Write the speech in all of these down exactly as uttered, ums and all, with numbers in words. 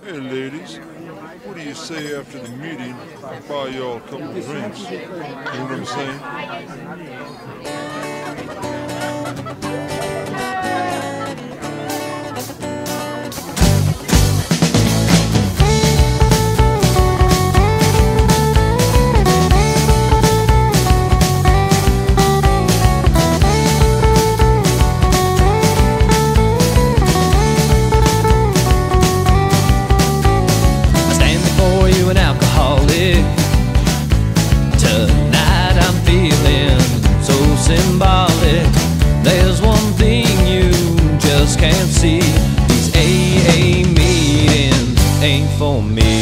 Hey ladies, what do you say after the meeting I buy y'all a couple of drinks? You know what I'm saying? Tonight I'm feeling so symbolic. There's one thing you just can't see. These A A meetings ain't for me.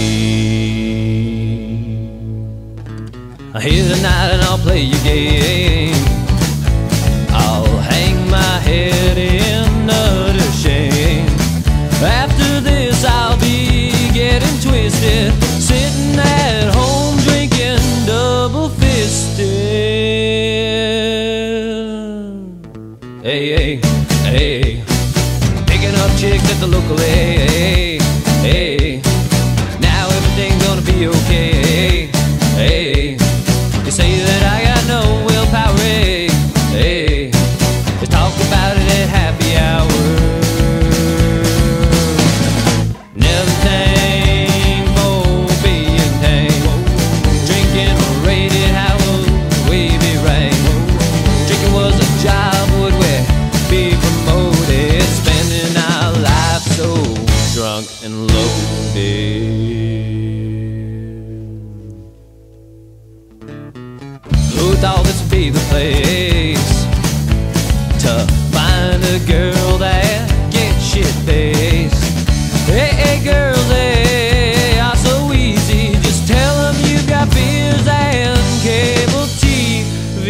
I'm here tonight and I'll play your game. I'll hang my head in utter shame. After this I'll be getting twisted, sitting at home drinking double-fisted. Hey, hey, hey, picking up chicks at the local hey, hey. Now everything's gonna be okay. Hey, you say that I got no willpower. Hey, hey, let's talk about it at happy hour. Never think for being tame. Drinking rated how we be ranked. Drinking was a job, would we be promoted? Spending our life so drunk and loaded. Who thought this would be the place to find a girl that gets shit-faced? Hey, hey, girls, they are so easy. Just tell them you've got beers and cable T V.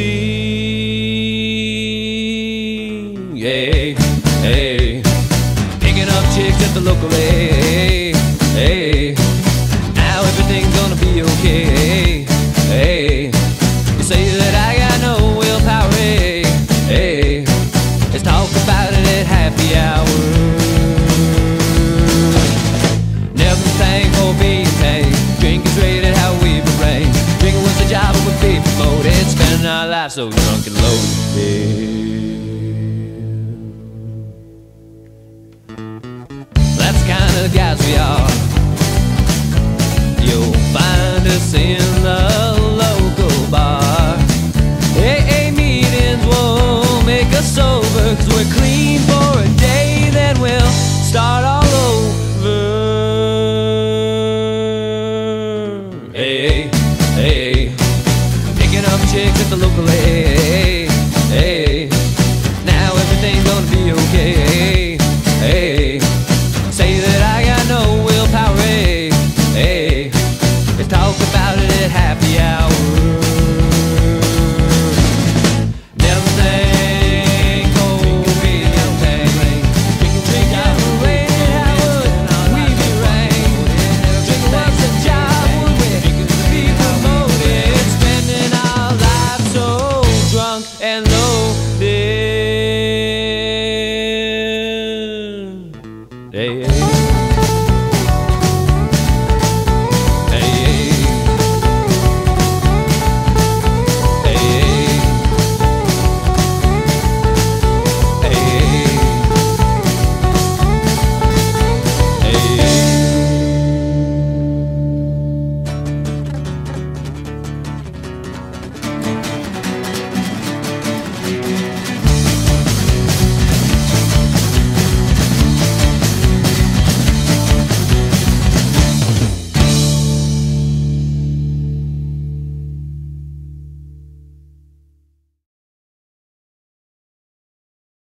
Hey, hey, picking up chicks at the local hey, hey. Now everything's gonna be okay. Hey, you say that I got no willpower. Hey, hey, let's talk about it at happy hour. Never thankful being paid. Drinking's rated how we be raised. Drinking was the job and we'd be promoted. Spending our lives so drunk and loaded. That's the kind of guys we are. You'll find us in the local bar. A A meetings won't make us sober, 'cause we're clean for a day, then we'll start